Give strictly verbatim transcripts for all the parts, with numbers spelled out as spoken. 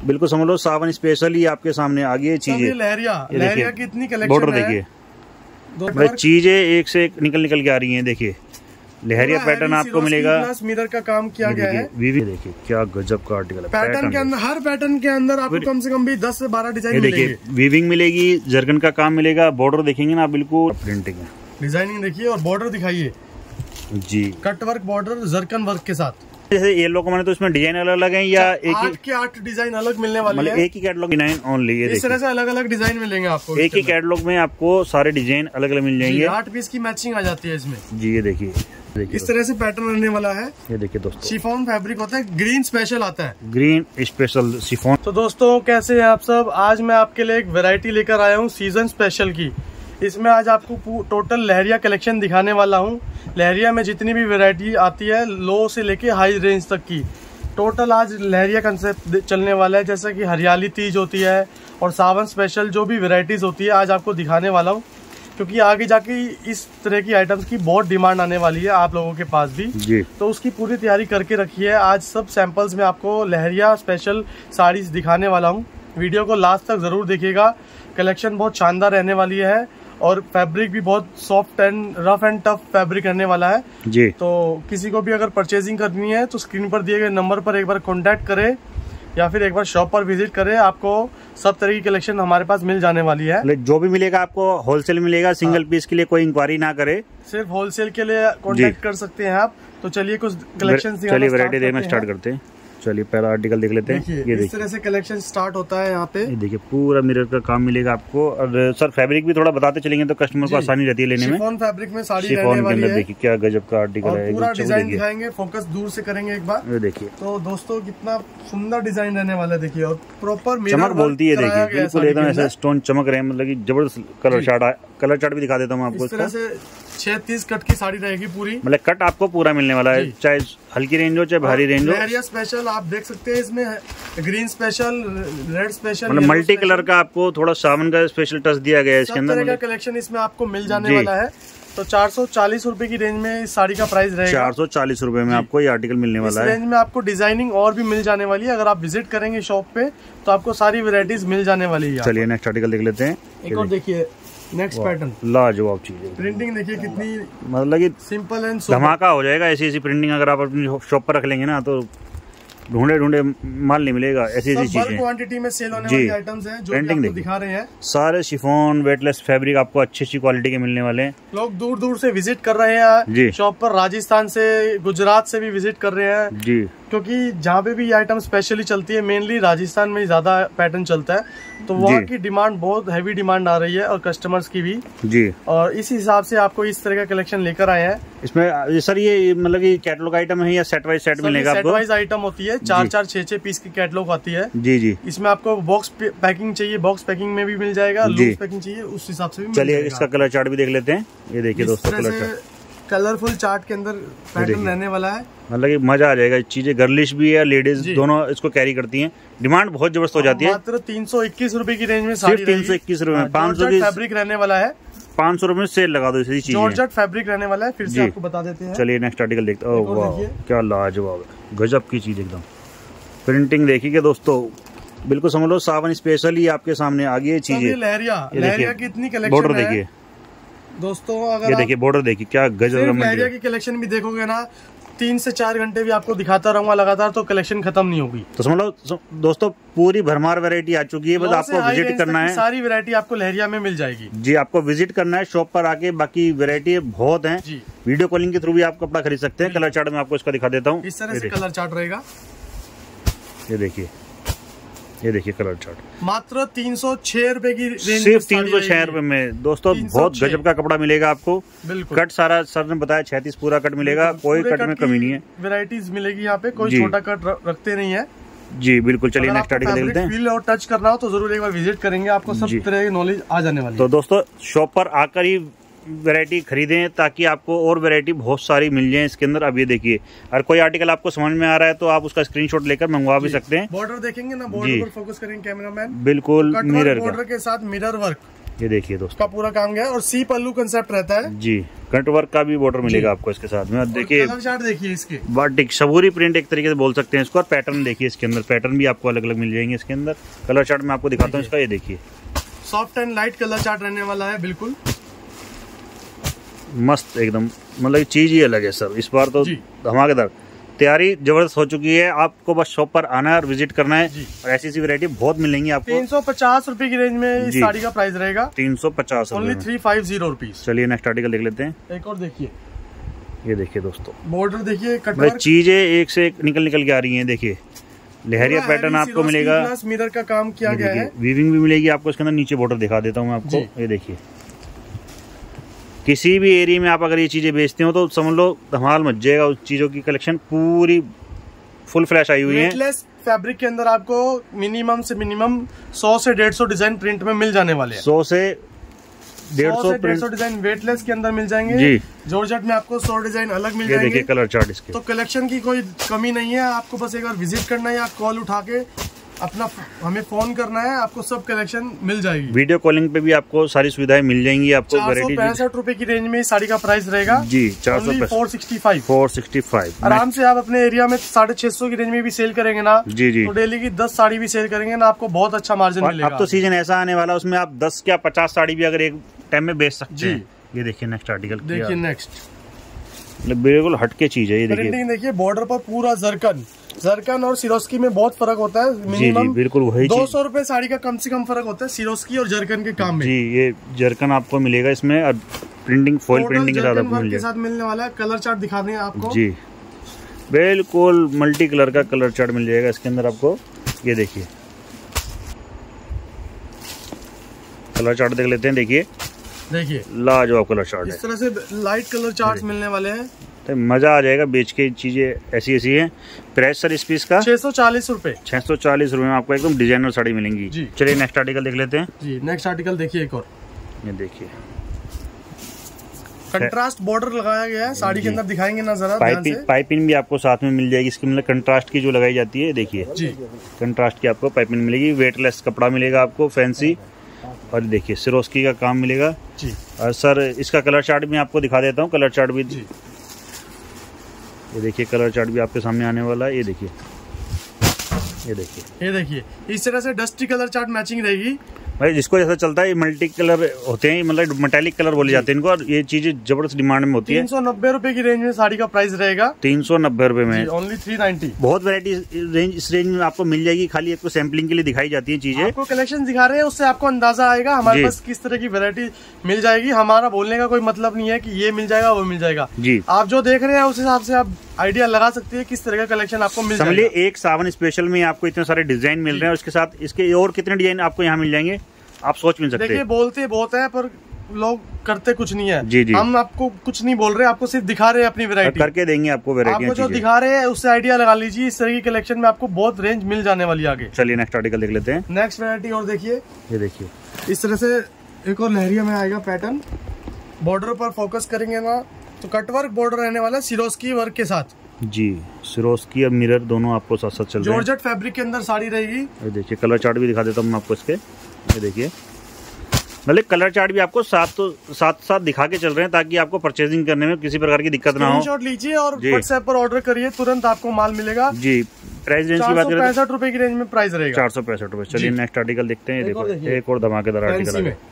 बिल्कुल समझ लो सावन स्पेशल ही आपके सामने आ गई है चीजें। लहरिया लहरिया की इतनी कलेक्शन बॉर्डर देखिए, चीजें एक से एक निकल निकल के आ रही हैं। देखिए लहरिया पैटर्न आपको मिलेगा, मिरर का काम किया गया है। वीवी देखिए क्या गजब का आर्टिकल है। पैटर्न के अंदर, हर पैटर्न के अंदर आपको कम से कम भी दस से बारह डिजाइन देखिए, वीविंग मिलेगी, जर्गन का काम मिलेगा, बॉर्डर देखेंगे ना बिल्कुल प्रिंटिंग है, डिजाइनिंग देखिए और बॉर्डर दिखाइए जी, cut work border zircon work के साथ। जैसे येलो को मैंने तो इसमें डिजाइन अलग अलग है या एक आठ के आठ डिजाइन अलग मिलने वाले मतलब हैं। एक ही कैटलॉग डिजाइन ओनली, ये इस तरह से अलग अलग डिजाइन मिलेंगे आपको। एक ही कैटलॉग में आपको सारे डिजाइन अलग अलग मिल जाएंगे। आठ पीस की मैचिंग आ जाती है इसमें जी। ये देखिए देखिए इस तरह से पैटर्न रहने वाला है। ये देखिए दोस्तों, शिफॉन फैब्रिक होता है, ग्रीन स्पेशल आता है, ग्रीन स्पेशल शिफॉन। तो दोस्तों कैसे हैं आप सब? आज मैं आपके लिए एक वैरायटी लेकर आया हूँ सीजन स्पेशल की। इसमें आज आपको टोटल लहरिया कलेक्शन दिखाने वाला हूँ। लहरिया में जितनी भी वैरायटी आती है लो से लेके हाई रेंज तक की, टोटल आज लहरिया कंसेप्ट चलने वाला है। जैसा कि हरियाली तीज होती है और सावन स्पेशल जो भी वैरायटीज होती है आज आपको दिखाने वाला हूँ, क्योंकि आगे जाके इस तरह की आइटम्स की बहुत डिमांड आने वाली है आप लोगों के पास भी जी। तो उसकी पूरी तैयारी करके रखी है। आज सब सैंपल्स में आपको लहरिया स्पेशल साड़ीज दिखाने वाला हूँ। वीडियो को लास्ट तक जरूर देखिएगा, कलेक्शन बहुत शानदार रहने वाली है और फैब्रिक भी बहुत soft and rough and tough fabric रहने वाला है जी। तो किसी को भी अगर परचेजिंग करनी है तो स्क्रीन पर दिए गए नंबर पर एक बार कांटेक्ट करें या फिर एक बार शॉप पर विजिट करें, आपको सब तरह की कलेक्शन हमारे पास मिल जाने वाली है। जो भी मिलेगा आपको होलसेल मिलेगा, सिंगल पीस के लिए कोई इंक्वायरी ना करे, सिर्फ होलसेल के लिए कांटेक्ट कर सकते हैं आप। तो चलिए कुछ कलेक्शन चलिए वैरायटी देखना स्टार्ट करते हैं। चलिए पहला आर्टिकल देख लेते हैं। ये देखिए इस तरह से कलेक्शन स्टार्ट होता है यहाँ पे। ये देखिए पूरा मिरर का काम मिलेगा आपको। और सर फैब्रिक भी थोड़ा बताते चलेंगे तो कस्टमर को आसानी रहती है लेने में। शिफॉन फैब्रिक में साड़ी शिफॉन के अंदर देखिए क्या गजब का आर्टिकल है। पूरा डिजाइन दिखाएंगे, फोकस दूर से करेंगे एक बार। ये देखिए तो दोस्तों कितना सुंदर डिजाइन रहने वाला है। देखिए और प्रॉपर चमक बोलती है, देखिए बिल्कुल एकदम ऐसा स्टोन चमक रहे हैं, मतलब की जबरदस्त कलर चार्ट। कलर चार्ट भी दिखा देता हूँ आपको। इस तरह से छत्तीस कट की साड़ी रहेगी पूरी, मतलब कट आपको पूरा मिलने वाला है, चाहे हल्की रेंज हो चाहे भारी रेंज हो। लहरिया स्पेशल आप देख सकते हैं, इसमें ग्रीन स्पेशल, रेड स्पेशल, मतलब मल्टी कलर का आपको थोड़ा सावन का स्पेशल टच दिया गया है इसके अंदर। सब तरह का कलेक्शन इसमें आपको मिल जाने वाला है। तो चार सौ चालीस रूपए की रेंज में इस साड़ी का प्राइस रहेगा। चार सौ चालीस रूपए में आपको ये आर्टिकल मिलने वाला है। इस रेंज में आपको डिजाइनिंग और भी मिल जाने वाली है। अगर आप विजिट करेंगे शॉप पे तो आपको सारी वेराइटीज मिल जाने वाली है। चलिए नेक्स्ट आर्टिकल देख लेते हैं। एक और देखिए नेक्स्ट पैटर्न, लाजवाब चीज है। प्रिंटिंग देखिए कितनी मतलब कि सिंपल एंड धमाका हो जाएगा। ऐसी ऐसी प्रिंटिंग अगर आप अपनी शॉप पर रख लेंगे ना तो ढूंढे ढूंढे माल नहीं मिलेगा। ऐसी ऐसी चीजें क्वांटिटी में सेल होने वाली आइटम्स हैं जो प्रिंटिंग आपको दिखा रहे हैं। सारे शिफॉन वेटलेस फैब्रिक आपको अच्छी अच्छी क्वालिटी के मिलने वाले हैं। लोग दूर दूर से विजिट कर रहे हैं शॉप पर, राजस्थान से, गुजरात से भी विजिट कर रहे हैं जी, क्योंकि जहाँ पे भी ये आइटम स्पेशली चलती है मेनली राजस्थान में ज्यादा पैटर्न चलता है। तो वहाँ की डिमांड बहुत हैवी डिमांड आ रही है और कस्टमर्स की भी जी। और इस हिसाब से आपको इस तरह का कलेक्शन लेकर आए हैं। इसमें सर ये मतलब कि कैटलॉग आइटम है या सेट वाइज सेट मिलेगा आपको? सेट वाइज आइटम होती है, चार चार छह छह पीस की कैटलॉग आती है जी जी। इसमें आपको बॉक्स पैकिंग चाहिए, बॉक्स पैकिंग में भी मिल जाएगा, लूज पैकिंग चाहिए उस हिसाब से भी। चलिए इसका कलर चार्ट भी देख लेते हैं। ये देखिए दोस्तों कलर चार्ट, कलरफुल चार्ट के अंदर पैटर्न रहने वाला है। मतलब कि मजा आ जाएगा। चीजें गर्लिश भी है, लेडीज दोनों इसको कैरी करती हैं। डिमांड बहुत जबरदस्त हो जाती है। मात्र तीन सौ इक्कीस रूपए की रेंज में साड़ी, तीन सौ इक्कीस रूपए में पाँच सौ की फैब्रिक रहने वाला है। पाँच सौ रूपए में सेल लगा दो इसी चीज। जॉर्जेट फैब्रिक रहने वाला है, फिर से आपको बता देते हैं। चलिए नेक्स्ट आर्टिकल देखते हैं। ओह वाह क्या लाजवाब है, गजब की चीज एकदम। प्रिंटिंग देखिए दोस्तों, बिल्कुल समझ लो सावन स्पेशल ही आपके सामने आ गई है चीजें। लहरिया लहरिया की इतनी कलेक्शन, बॉर्डर देखिए दोस्तों, अगर ये देखिए बॉर्डर देखिए क्या गजब का। लहरिया की कलेक्शन भी देखोगे ना तीन से चार घंटे भी आपको दिखाता रहूंगा लगातार, तो कलेक्शन खत्म नहीं होगी। तो समझ लो दोस्तों पूरी भरमार वैरायटी आ चुकी है, बस आपको विजिट करना है। सारी वैरायटी आपको लहरिया में मिल जाएगी जी। आपको विजिट करना है शॉप पर आके, बाकी वैरायटी बहुत है। वीडियो कॉलिंग के थ्रू भी आप कपड़ा खरीद सकते हैं। कलर चार्ट में आपको इसका दिखा देता हूँ। इस तरह से कलर चार्ट रहेगा। ये देखिए ये देखिए कलर चार्ट, मात्र तीन सौ छह रूपए की रेंज, सिर्फ तीन सौ छह रूपए में दोस्तों बहुत गजब का कपड़ा मिलेगा आपको। बिल्कुल कट सारा सर ने बताया छत्तीस पूरा कट मिलेगा, कोई कट में कमी नहीं है। वैरायटीज मिलेगी यहाँ पे, कोई छोटा कट रखते नहीं है जी। बिल्कुल चलिए नेक्स्ट आर्टिकल देखते हैं। फील और टच करना हो तो जरूर एक बार विजिट करेंगे, आपको सब तरह की नॉलेज आ जाने वाली है। तो दोस्तों शॉप पर आकर ही वैरायटी खरीदें ताकि आपको और वैरायटी बहुत सारी मिल जाए इसके अंदर। अब ये देखिए अगर कोई आर्टिकल आपको समझ में आ रहा है तो आप उसका स्क्रीनशॉट लेकर मंगवा भी सकते हैं। बॉर्डर देखेंगे ना, बॉर्डर पर फोकस करेंगे कैमरामैन। बिल्कुल मिरर बॉर्डर के साथ मिरर वर्क ये देखिए दोस्तों का पूरा काम गया और सी पल्लू कंसेप्ट रहता है जी। कट वर्क का भी बॉर्डर मिलेगा आपको इसके साथ में। देखिए कलर चार्ट देखिए इसके, बाटिक शबूरी प्रिंट एक तरीके से बोल सकते हैं इसको। और पैटर्न देखिए इसके अंदर, पैटर्न भी आपको अलग अलग मिल जाएंगे इसके अंदर। कलर चार्ट में आपको दिखाता हूँ इसका, ये देखिए soft and light colour chart रहने वाला है, बिल्कुल मस्त एकदम, मतलब चीज ही अलग है सर। इस बार तो धमाकेदार तैयारी जबरदस्त हो चुकी है। आपको बस शॉप पर आना है और विजिट करना है और ऐसी ऐसी वैरायटी बहुत मिलेंगी आपको। तीन सौ पचास रूपए की रेंज में इस साड़ी का प्राइस रहेगा, तीन सौ पचास only three five zero rupees. चलिए नेक्स्ट आर्टिकल देख लेते हैं। एक और देखिए, ये देखिए दोस्तों बॉर्डर देखिए, कटवर्क चीजें एक से एक निकल निकल के आ रही हैं। देखिए लहरिया पैटर्न आपको मिलेगा, मिरर का काम किया गया है, वीविंग भी मिलेगी आपको इसके अंदर। नीचे बॉर्डर दिखा देता हूँ मैं आपको, ये देखिए। किसी भी एरिया में आप अगर ये चीजें बेचते हो तो समझ लो धमाल मच जाएगा। उस चीजों की कलेक्शन पूरी फुल फ्लैश आई हुई है। वेटलेस फैब्रिक के अंदर आपको मिनिमम से मिनिमम सौ से डेढ़ सौ डिजाइन प्रिंट में मिल जाने वाले हैं। सौ से डेढ़ सौ डेढ़ सौ डिजाइन वेटलेस के अंदर मिल जाएंगे जी। जॉर्जेट में आपको सौ डिजाइन अलग मिल जाएंगे। देखिए कलर चार्ट इसके, तो कलेक्शन की कोई कमी नहीं है। आपको बस एक बार विजिट करना है या कॉल उठा के अपना हमें फोन करना है, आपको सब कलेक्शन मिल जाएगी। वीडियो कॉलिंग पे भी आपको सारी सुविधाएं मिल जाएंगी आपको। चार सौ पैंसठ रूपए की रेंज में साड़ी का प्राइस रहेगा जी। चार सौ four sixty five four sixty five आराम से आप अपने एरिया में साढ़े छह सौ की रेंज में भी सेल करेंगे ना जी जी, तो डेली की दस साड़ी भी सेल करेंगे ना, आपको बहुत अच्छा मार्जिन मिलेगा। अब तो सीजन ऐसा आने वाला, उसमें आप दस या पचास साड़ी भी अगर एक टाइम में बेच सकते हैं। ये देखिए नेक्स्ट आर्टिकल, देखिए नेक्स्ट बिल्कुल हटके चीज है। ये देखिए देखिए बॉर्डर पर पूरा जरकन जरकन और सिरोस्की में बहुत फर्क होता है। मिनिमम बिल्कुल वही दो सौ रूपये साड़ी का कम से कम फर्क होता है सिरोस्की और जरकन के काम में जी। ये जरकन आपको मिलेगा इसमें और प्रिंटिंग फॉइल प्रिंटिंग के साथ आपको मिल के साथ मिलने वाला है। कलर चार्ट दिखा दें आपको जी, बिल्कुल मल्टी कलर का कलर चार्ट मिल जाएगा इसके अंदर आपको। ये देखिए कलर चार्ट देख लेते हैं। देखिए देखिए लाजवाब कलर चार्ट है। इस तरह से लाइट कलर चार्ट मिलने वाले हैं, तो मजा आ जाएगा बेच के। चीजें ऐसी ऐसी हैं। प्राइस सर इस पीस का छह सौ चालीस रूपए छह सौ चालीस रूपए में आपको एकदम डिजाइनर साड़ी मिलेंगी जी। चलिए नेक्स्ट आर्टिकल देख लेते हैं जी। नेक्स्ट आर्टिकल देखिए एक और, ये देखिए कंट्रास्ट बॉर्डर लगाया गया है साड़ी के अंदर, दिखाएंगे ना जरा। पाइपिंग पाइपिंग भी आपको साथ में मिल जाएगी इसकी, मतलब कंट्रास्ट की जो लगाई जाती है। देखिए जी कंट्रास्ट की आपको पाइपिंग मिलेगी। वेटलेस कपड़ा मिलेगा आपको फैंसी। और देखिए सिरोस्की का काम मिलेगा जी। और सर इसका कलर चार्ट भी आपको दिखा देता हूँ। कलर चार्ट भी जी, ये देखिए कलर चार्ट भी आपके सामने आने वाला है। ये देखिए ये देखिए ये देखिए इस तरह से डस्टी कलर चार्ट मैचिंग रहेगी भाई। जिसको जैसा चलता है ये मल्टी कलर होते हैं, मतलब मेटालिक कलर बोले जाते हैं इनको। और ये चीजें जबरदस्त डिमांड में होती है। तीन सौ नब्बे रूपए की रेंज में साड़ी का प्राइस रहेगा, तीन सौ नब्बे रूपए में ओनली थ्री नाइन्टी। बहुत वैरायटी रेंज इस रेंज में आपको मिल जाएगी। खाली आपको सैम्पलिंग के लिए दिखाई जाती है चीजें। आपको कलेक्शन दिखा रहे हैं, उससे आपको अंदाजा आएगा हमारे पास किस तरह की वैरायटी मिल जाएगी। हमारा बोलने का कोई मतलब नहीं है कि ये मिल जाएगा वो मिल जाएगा जी। आप जो देख रहे हैं उस हिसाब से आप आइडिया लगा सकते हैं किस तरह का कलेक्शन आपको मिल जाएगा। एक सावन स्पेशल में आपको इतने सारे डिजाइन मिल रहे हैं, उसके साथ इसके और कितने डिजाइन आपको यहाँ मिल जाएंगे आप सोच नहीं सकते। देखिए बोलते बहुत है पर लोग करते कुछ नहीं है जी जी। हम आपको कुछ नहीं बोल रहे, आपको सिर्फ दिखा रहे हैं अपनी वैरायटी करके देंगे आपको। वैरायटी आपको जो दिखा रहे हैं उससे आइडिया लगा लीजिए। इस तरह की कलेक्शन में आपको बहुत रेंज मिल जाने वाली आगे। चलिए नेक्स्ट आर्टिकल देख लेते हैं। नेक्स्ट वैरायटी और देखिए, ये देखिए इस तरह से एक और लहरिया में आएगा पैटर्न। बॉर्डर पर फोकस करेंगे ना तो कटवर्क बॉर्डर रहने वाला सिरोस्की वर्क के साथ जी। सिरोस्की और मिरर दोनों आपको साथ साथ चल रहे हैं। जॉर्जेट फैब्रिक के अंदर साड़ी रहेगी। ये देखिए कलर चार्ट भी दिखा देता हूँ मैं आपको इसके। ये देखिए मतलब कलर चार्ट भी आपको साथ तो साथ साथ दिखा के चल रहे हैं ताकि आपको परचेजिंग करने में किसी प्रकार की दिक्कत ना हो। स्क्रीनशॉट लीजिए और व्हाट्सएप पर ऑर्डर करिए, तुरंत आपको माल मिलेगा जी। प्राइस रेंज की बात करें पैंसठ रूपए की रेंज में प्राइस रहेगा, चार सौ पैंसठ रूपए। चलिए नेक्स्ट आर्टिकल देखते हैं। देखो एक और धमाकेदार आर्टिकल है।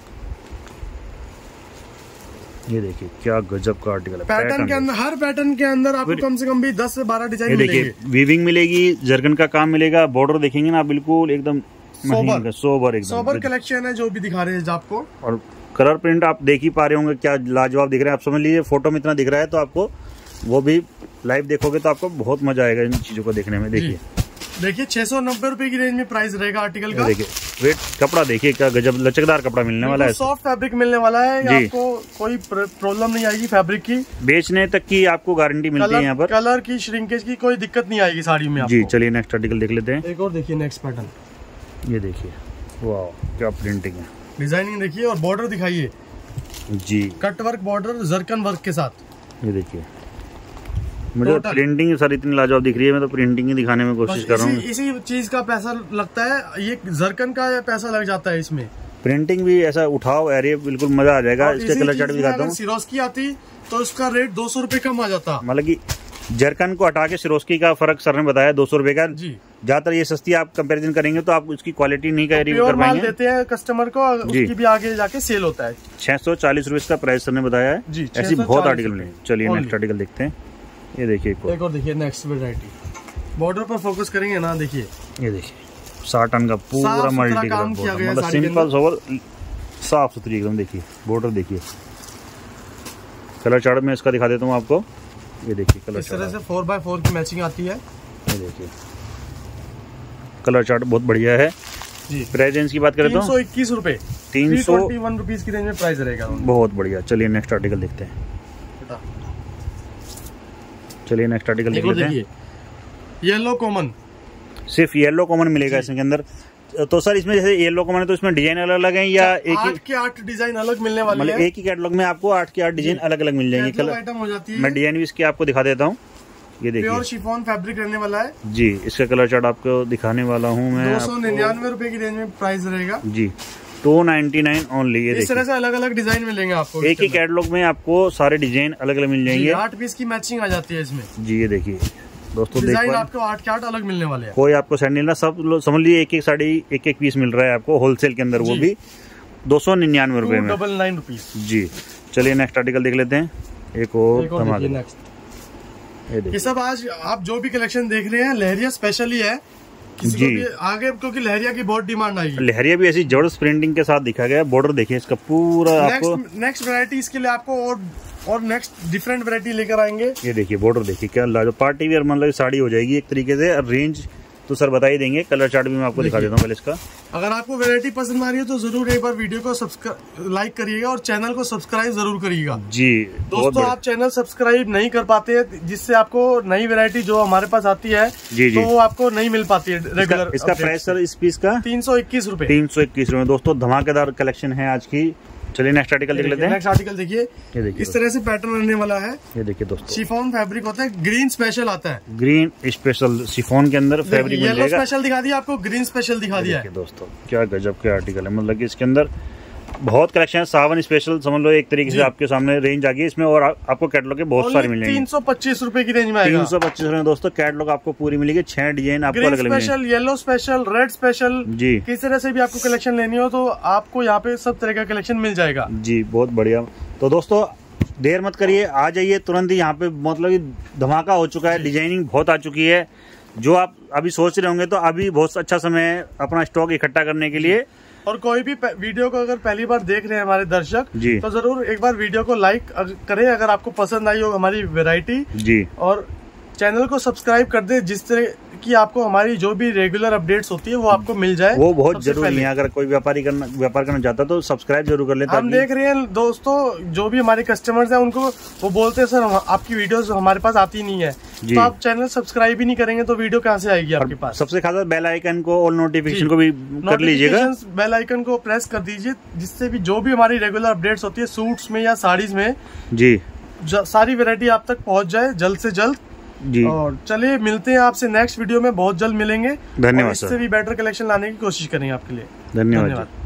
ये देखिए क्या गजब का आर्टिकल है। पैटर्न के अंदर हर पैटर्न के अंदर आपको कम से कम भी दस से बारह डिजाइन देखिए। वीविंग मिलेगी, जर्गन का काम मिलेगा। बॉर्डर देखेंगे ना बिल्कुल एकदम सोबर सोबर एकदम सोबर कलेक्शन है जो भी दिखा रहे हैं आपको। और कलर प्रिंट आप देख ही पा रहे होंगे क्या लाजवाब दिख रहे हैं। आप समझ लीजिए फोटो में इतना दिख रहा है तो आपको वो भी लाइव देखोगे तो आपको बहुत मजा आएगा इन चीजों को देखने में। देखिए देखिए छह सौ नब्बे रूपए की रेंज में प्राइस रहेगा आर्टिकल का। देखिए वेट कपड़ा देखिए क्या गजब लचकदार कपड़ा मिलने वाला है। सॉफ्ट फैब्रिक मिलने वाला है, आपको कोई प्रॉब्लम नहीं आएगी फैब्रिक की। बेचने तक की आपको गारंटी मिलती है यहाँ पर। कलर की श्रिंकेज की कोई दिक्कत नहीं आएगी साड़ी में जी। चलिए नेक्स्ट आर्टिकल देख लेते हैं। एक और देखिए नेक्स्ट पैटर्न। ये देखिए वाह क्या प्रिंटिंग है, डिजाइनिंग देखिए और बॉर्डर दिखाइए जी। Cut work border zircon work के साथ। ये देखिए मुझे प्रिंटिंग सर इतनी लाजवाब दिख रही है। मैं तो प्रिंटिंग ही दिखाने में कोशिश कर रहा हूँ। इसी चीज का पैसा लगता है, ये जरकन का पैसा लग जाता है इसमें। प्रिंटिंग भी ऐसा उठाओ एरिया, बिल्कुल मजा आ जाएगा। इसके कलर चार्ट भी दिखाता हूँ। सिरोस्की आती तो उसका रेट दो सौ रुपए कम आ जाता, मतलब कि जरकन को हटा के सिरोस्की का फर्क सर ने बताया दो सौ रुपए का जी। ज्यादातर ये सस्ती आप कंपैरिजन करेंगे तो आप उसकी क्वालिटी नहीं का रिव्यू कर पाएंगे। देते हैं कस्टमर को, उसकी भी आगे जाके सेल होता है। छह सौ चालीस रुपए इसका प्राइस सर ने बताया है जी। ऐसी बहुत आर्टिकल मिले। चलिए नेक्स्ट आर्टिकल देखते हैं। ये देखिए एक और देखिए नेक्स्ट वेराइटी, बॉर्डर पर फोकस करेंगे ना, देखिए ये देखिए साठ टन का पूरा मल्टी कलर, मतलब सिंपल सोवर साफ सुथरी एकदम। देखिए बॉर्डर देखिए, कलर चार्ट में इसका दिखा देता हूँ आपको। ये देखिए कलर इस तरह से फोर बाय फोर की मैचिंग आती है। ये देखिए कलर चार्ट बहुत बढ़िया है जी। प्राइस की बात करें तो तीन सौ इक्कीस रुपए, तीन सौ वन रुपीज की रेंज में प्राइस रहेगा। बहुत बढ़िया। चलिए नेक्स्ट आर्टिकल देखते हैं। चलिए नेक्स्ट आर्टिकल देख लेते हैं। येलो कॉमन, सिर्फ येलो कॉमन मिलेगा इसके अंदर। तो सर इसमें जैसे येलो कॉमन है तो इसमें डिजाइन अलग अलग है या एक आठ के आठ डिजाइन अलग मिलने वाले मतलब एक ही कैटलॉग में आपको आठ के आठ डिजाइन अलग अलग मिल जाएंगे। कलर आइटम हो जाती है। मैं डिजाइन भी इसकी आपको दिखा देता हूँ। ये देखिए प्योर शिफॉन फैब्रिक रहने वाला है जी। इसका कलर चार्ट आपको दिखाने वाला हूँ मैं। दो सौ निन्यानवे रुपए की रेंज में प्राइस रहेगा जी। Two ninety nine only. ये इस तरह से अलग अलग डिजाइन मिलेंगे आपको। एक ही कैटलॉग में आपको सारे डिजाइन अलग अलग मिल जाएंगे। आठ पीस की मैचिंग आ जाती है इसमें जी। ये देखिए दोस्तों, डिजाइन आपको आठ के आठ अलग मिलने वाले हैं। कोई आपको सेट नहीं मिलना, सब समझ लीजिए एक एक साड़ी एक एक पीस मिल रहा है आपको होलसेल के अंदर, वो भी दो सौ निन्यानवे रुपए में, डबल नाइन रुपीज जी। चलिए नेक्स्ट आर्टिकल देख लेते हैं। एक और धमाका। ये सब आज आप जो भी कलेक्शन देख रहे हैं लहरिया स्पेशल ही है किसी जी। को भी आगे क्योंकि लहरिया की बहुत डिमांड आई है। लहरिया भी ऐसी जबरदस्त प्रिंटिंग के साथ दिखा गया। बॉर्डर देखिए इसका पूरा आपको। नेक्स्ट वैरायटी इसके लिए आपको और और नेक्स्ट डिफरेंट वैरायटी लेकर आएंगे। ये देखिए बॉर्डर देखिए क्या लाजो पार्टी वेयर मतलब साड़ी हो जाएगी एक तरीके से। रेंज तो सर बता ही देंगे, कलर चार्ट भी मैं आपको दिखा देता हूँ पहले इसका। अगर आपको वैरायटी पसंद आ रही है तो जरूर एक बार वीडियो को सब्सक्राइब लाइक करिएगा और चैनल को सब्सक्राइब जरूर करिएगा जी। दोस्तों आप चैनल सब्सक्राइब नहीं कर पाते हैं जिससे आपको नई वैरायटी जो हमारे पास आती है जी, तो वो आपको नहीं मिल पाती है रेगुलर। इसका प्राइस सर इस पीस का तीन सौ इक्कीस रूपए तीन सौ इक्कीस रूपए दोस्तों, धमाकेदार कलेक्शन है आज की। चलिए नेक्स्ट आर्टिकल देख लेते हैं। नेक्स्ट आर्टिकल देखिए, ये देखिए इस तरह से पैटर्न रहने वाला है। ये देखिए दोस्तों शिफॉन फैब्रिक होता है, ग्रीन स्पेशल आता है। ग्रीन स्पेशल शिफॉन के अंदर फैब्रिक मिल जाएगा। स्पेशल दिखा दिया आपको, ग्रीन स्पेशल दिखा दिया है दोस्तों। क्या गजब के आर्टिकल है, मतलब कि इसके अंदर बहुत कलेक्शन है। सावन स्पेशल समझ लो एक तरीके से आपके सामने रेंज आ गई इसमें, और आ, आपको कैटलॉग के बहुत सारे मिलेंगे। तीन सौ पच्चीस रूपए की रेंज में आएगा। तीन सौ पच्चीस रूपए दोस्तों कैटलॉग आपको पूरी मिलेगी। छह डिजाइन आपको अलग अलग special, yellow special, red special जी। किस तरह से भी आपको कलेक्शन लेनी हो तो आपको यहाँ पे सब तरह का कलेक्शन मिल जाएगा जी। बहुत बढ़िया। तो दोस्तों देर मत करिए, आ जाइए तुरंत ही यहाँ पे, मतलब धमाका हो चुका है। डिजाइनिंग बहुत आ चुकी है। जो आप अभी सोच रहे होंगे तो अभी बहुत अच्छा समय है अपना स्टॉक इकट्ठा करने के लिए। और कोई भी वीडियो को अगर पहली बार देख रहे हैं हमारे दर्शक जी, तो जरूर एक बार वीडियो को लाइक करें अगर आपको पसंद आई हो हमारी वैरायटी जी, और चैनल को सब्सक्राइब कर दे जिस तरह की आपको हमारी जो भी रेगुलर अपडेट्स होती है वो आपको मिल जाए। वो बहुत जरूरी है। अगर कोई व्यापारी करना व्यापार करना चाहता तो सब्सक्राइब जरूर कर लेते। हम देख रहे हैं दोस्तों जो भी हमारे कस्टमर्स हैं उनको वो बोलते हैं सर आपकी वीडियोस हमारे पास आती नहीं है, तो आप चैनल सब्सक्राइब ही नहीं करेंगे तो वीडियो कहाँ से आएगी आपके पास। सबसे खास बेल आइकन को और नोटिफिकेशन को भी कर लीजिएगा। बेल आइकन को प्रेस कर दीजिए जिससे भी जो भी हमारी रेगुलर अपडेट्स होती है सूट्स में या साड़ीज में जी, सारी वेरायटी आप तक पहुँच जाए जल्द से जल्द जी। और चलिए मिलते हैं आपसे नेक्स्ट वीडियो में, बहुत जल्द मिलेंगे। धन्यवाद। इससे भी बेटर कलेक्शन लाने की कोशिश करेंगे आपके लिए। धन्यवाद।